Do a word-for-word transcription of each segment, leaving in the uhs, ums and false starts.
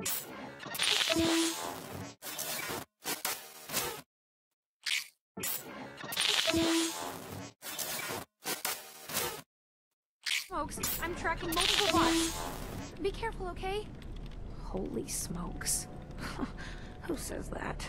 Smokes, I'm tracking multiple bots. Be careful, okay? Holy smokes. Who says that?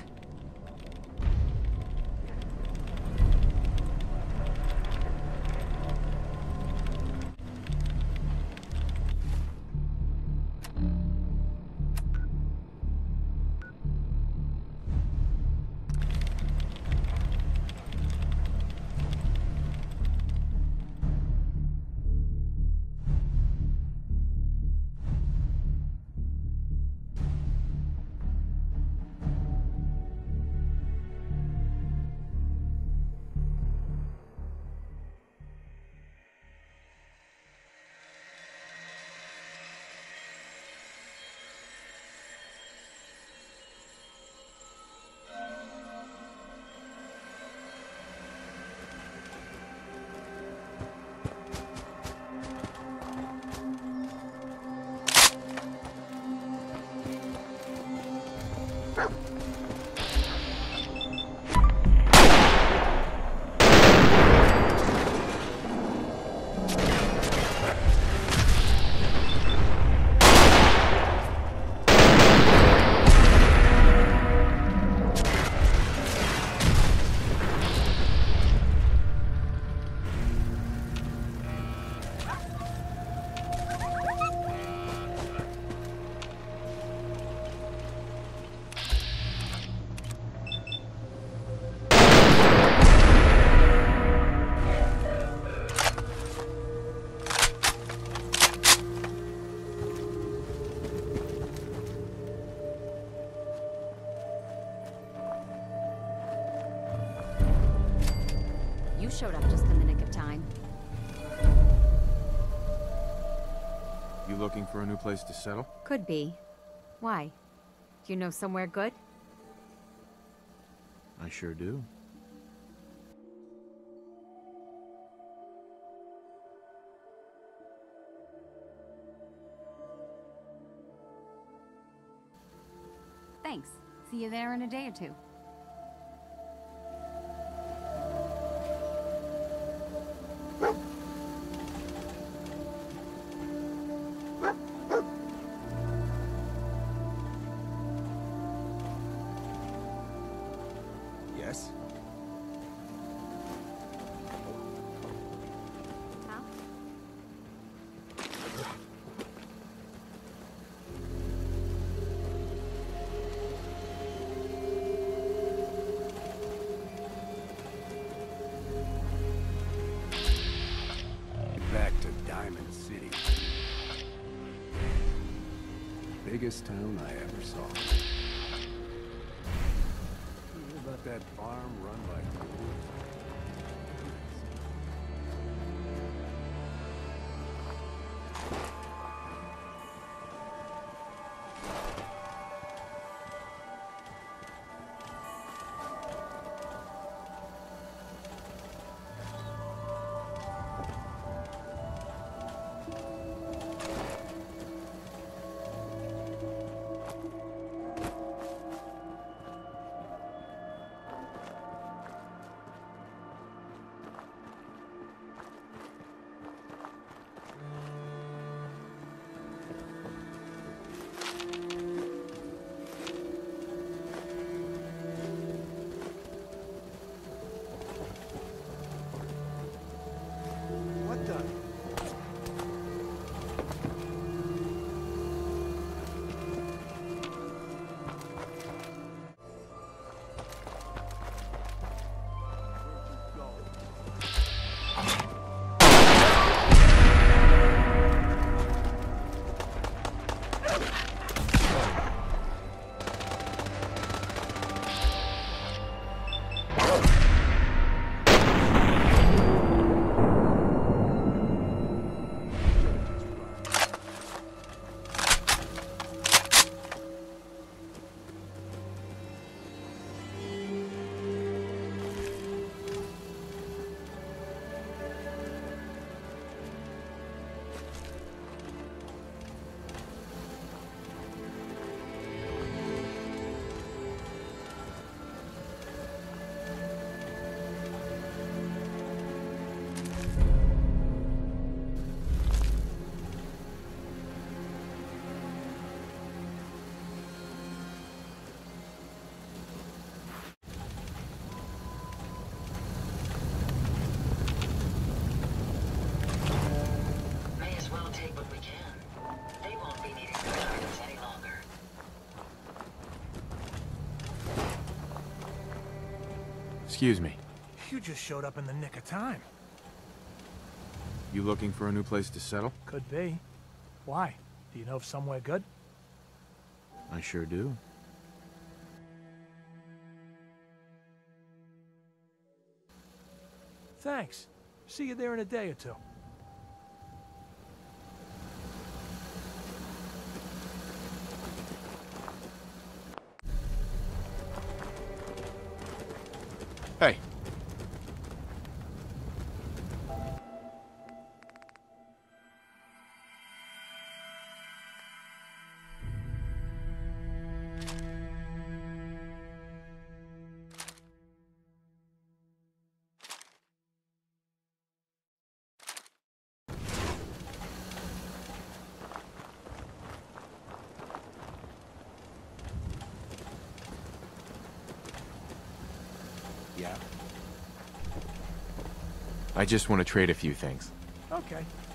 You showed up just in the nick of time. You looking for a new place to settle? Could be. Why? Do you know somewhere good? I sure do. Thanks. See you there in a day or two. Yes? Huh? Back to Diamond City. Biggest town I ever saw. What about that farm run by ghouls? Excuse me. You just showed up in the nick of time. You looking for a new place to settle? Could be. Why? Do you know of somewhere good? I sure do. Thanks. See you there in a day or two. Hey. Yeah. I just want to trade a few things. Okay.